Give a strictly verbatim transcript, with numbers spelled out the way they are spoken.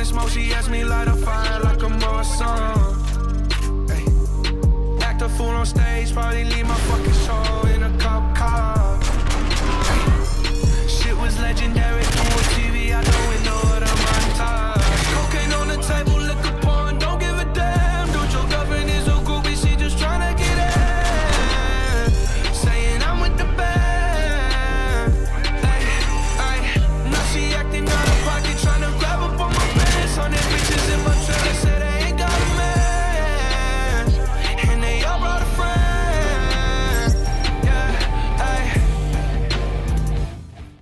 smoke, she asked me light a fire like a Morrison. Ay. Act a fool on stage, probably leave my fucking